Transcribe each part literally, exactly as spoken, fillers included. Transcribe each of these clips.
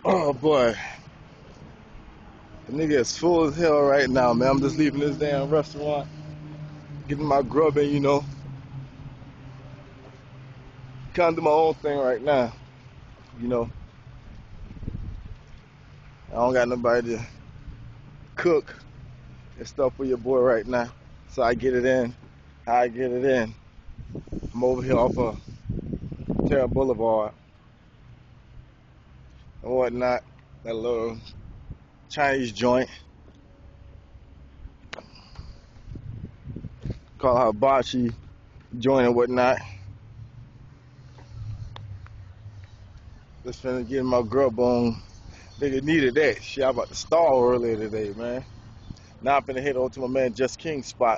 Oh boy, the nigga is full as hell right now, man. I'm just leaving this damn restaurant, getting my grub in, you know. Kind of do my own thing right now, you know. I don't got nobody to cook and stuff for your boy right now, so I get it in. How I get it in. I'm over here off of Terra Boulevard and whatnot. That little Chinese joint. Call her hibachi joint and whatnot. Just finna get my grub on. Nigga needed that. Shit, I about to stall earlier today, man. Now I'm finna head over to my man Just King's spot.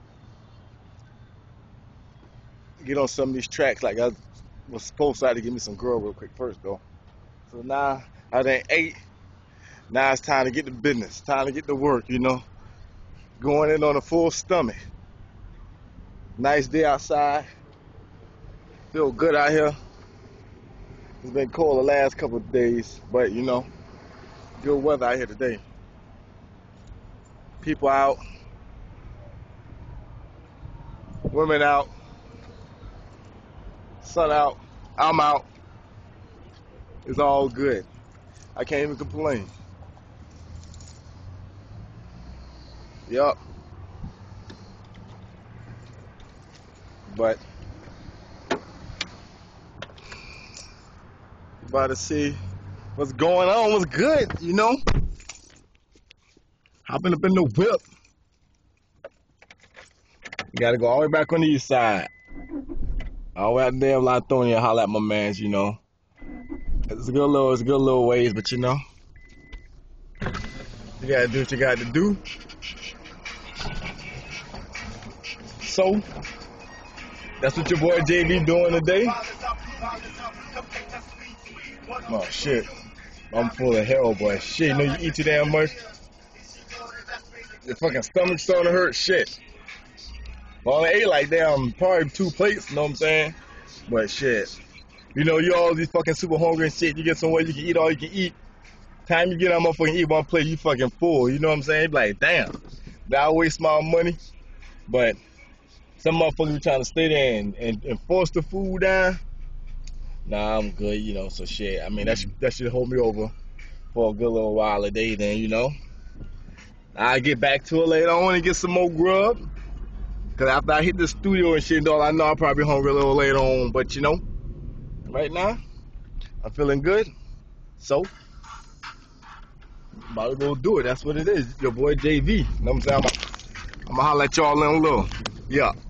Get on some of these tracks like I was supposed to have to give me some grub real quick first though. So now I done ate. Now it's time to get to business. Time to get to work, you know. Going in on a full stomach. Nice day outside. Feel good out here. It's been cold the last couple of days, but you know, good weather out here today. People out, women out, sun out, I'm out. It's all good. I can't even complain. Yup. But about to see what's going on, what's good, you know? Hopping up in the whip. You gotta go all the way back on the east side. All the way out there, Latonia, holla at my mans, you know. It's a good little, it's a good little ways, but you know, you gotta do what you gotta do. So, that's what your boy J V doing today. Oh shit, I'm full of hell, boy. Shit, you know you eat too damn much, your fucking stomach's starting to hurt. Shit. I only ate like damn probably two plates, you know what I'm saying? But shit, you know you all these fucking super hungry and shit. You get somewhere you can eat all you can eat. Time you get that motherfucking eat one plate, you fucking full. You know what I'm saying? Like damn, that I waste my money. But some motherfuckers be trying to stay there and, and, and force the food down. Nah, I'm good, you know. So shit, I mean that should, that should hold me over for a good little while a day. Then you know, I get back to it later on and get some more grub. Cause after I hit the studio and shit, dog, I know I'll probably be hungry a little later on. But you know, right now, I'm feeling good. So, about to go do it. That's what it is. Your boy J V. You know what I'm saying? I'm gonna holler at y'all in a little. Yeah.